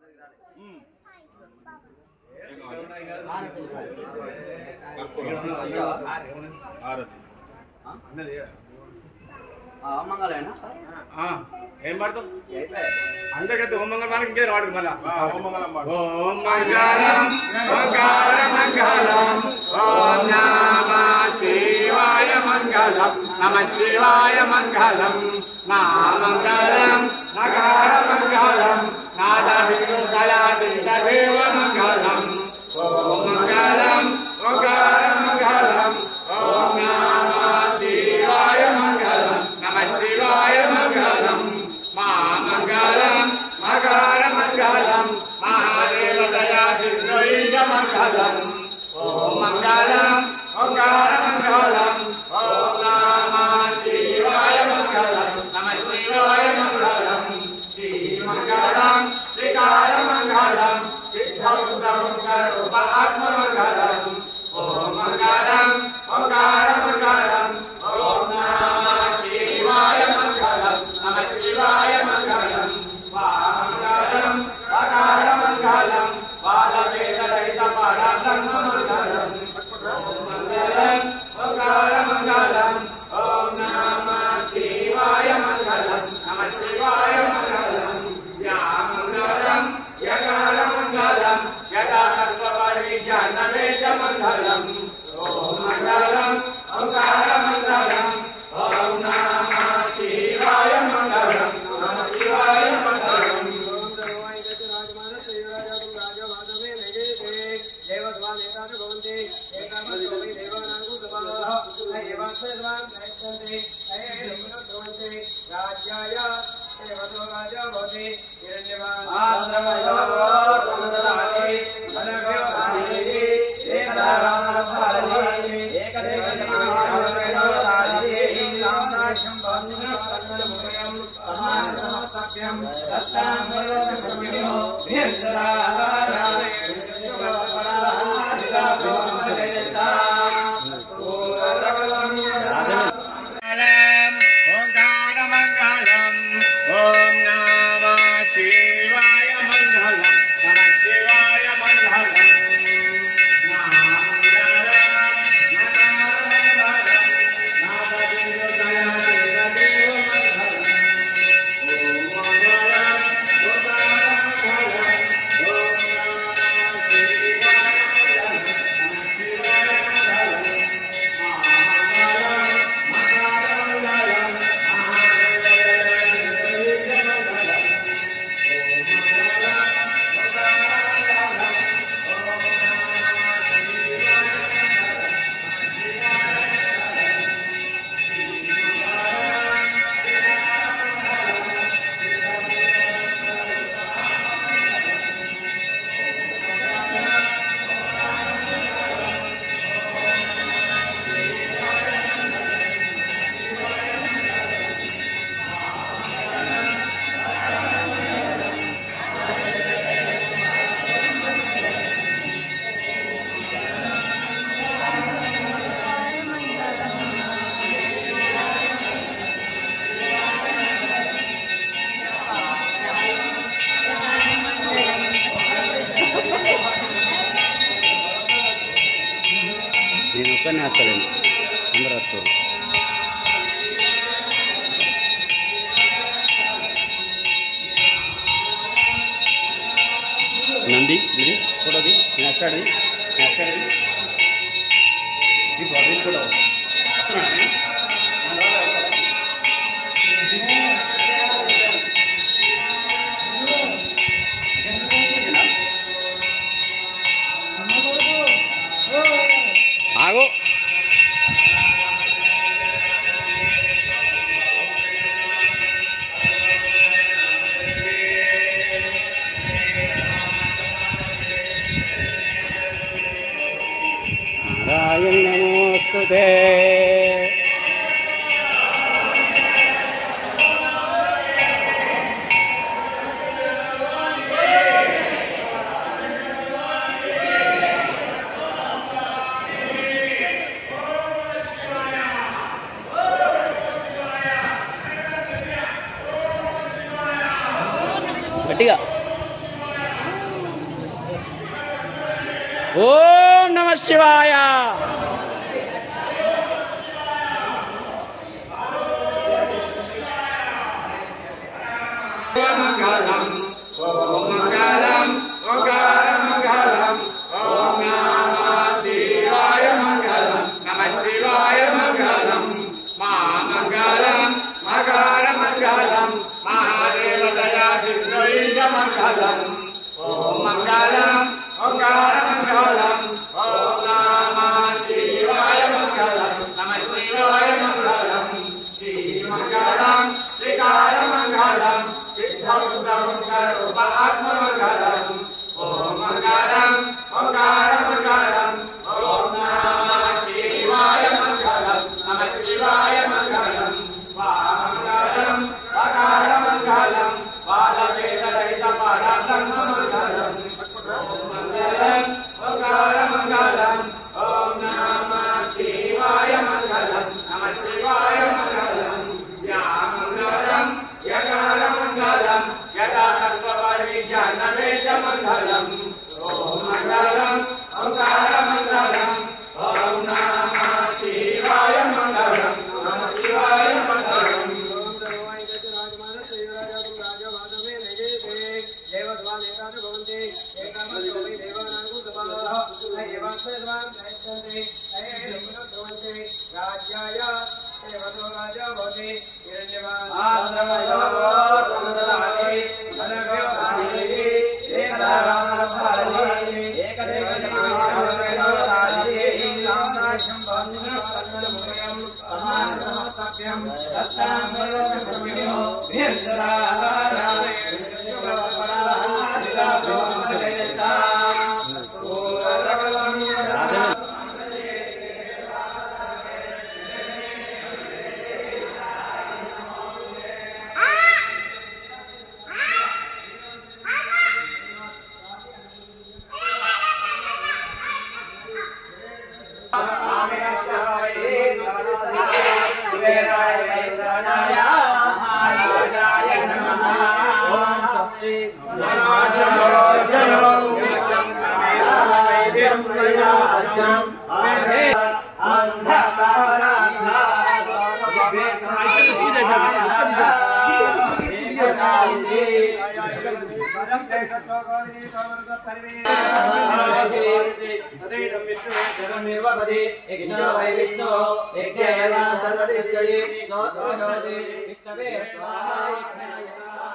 ఏం పాడతాం అందరికైతే ఓం మంగళం మనకి ఇంకే రాడు మళ్ళా ఓం మంగళం ఓం మంగళం మంగళం మంగళం ఓం నమః శివాయ మంగళం నమః శివాయ మంగళం నా మంగళం నగర మంగళం నాద హిందూ దయాది దేవ మంగళం ఓం మంగళం మంగళం మంగళం ఓం నమః శివాయ మంగళం నమః శివాయ మంగళం మా మంగళం మకర మంగళం మహాదేవ దయా సిద్ధ మంగళం ఓం మంగళం ఓంకార మంగళం ఓం నమః శివాయ మంగళం నమః శివాయ మంగళం శ్రీ మంగళం శ్రీకార మంగళం సిద్ధ ఆత్మ మంగళం ఓం మంగళం ఓంకార మంగళం ఓం నమః శివాయ మంగళం నమః శివాయ మంగళం మంగళం అకార మంగళం పాదవేద రహిత పరబ్రహ్మ మంగళం ఓం మంగళం ఓంకార మంగళం ఓం నమః శివాయ మంగళం నమః శివాయ మంగళం యా మంగళం యకార మంగళం యదా తత్వపరిజ్ఞాన వేద మంగళం ఓం మంగళం ఓంకార మంగళం ఓం నమః శివాయ మంగళం నమః శివాయ మంగళం నేను ఒక్కనే వస్తలేను అందరూ వస్తారు నంది ఇది ఫోటోది నేను అక్కడది ఇది ఫోటో ఆగో నారాయణ నమోస్తుతే గట్టిగా ఓం నమ శివాయ. మంగళం ఓం మంగళం ఓంకార మంగళం ఓం నమః శివాయ మంగళం నమః శివాయ మంగళం మా మంగళం మకార మంగళం మహాదేవ దయా సిద్ధైక మంగళం ఓం మంగళం ఓంకార మంగళం ఓం నమః శివాయ మంగళం నమః శివాయ మంగళం శ్రీ మంగళం శ్రీకార మంగళం ఆత్మ మంగళం ఓం మంగళం ఓంకార మంగళం ఓం నమః శివాయ మంగళం నమః శివాయ మంగళం మంగళం అకార మంగళం పాదవేద రహిత పరబ్రహ్మ మంగళం ఓం మంగళం ఓంకార మంగళం ఓం నమః శివాయ మంగళం నమః శివాయ మంగళం మంగళం యకార మంగళం యదా తత్వపరిజ్ఞానవేద మంగళం ఓం మంగళం ఓంకార మంగళం ఓం నమః శివాయ మంగళం నమః శివాయ మంగళం विष्णवे स्वाहा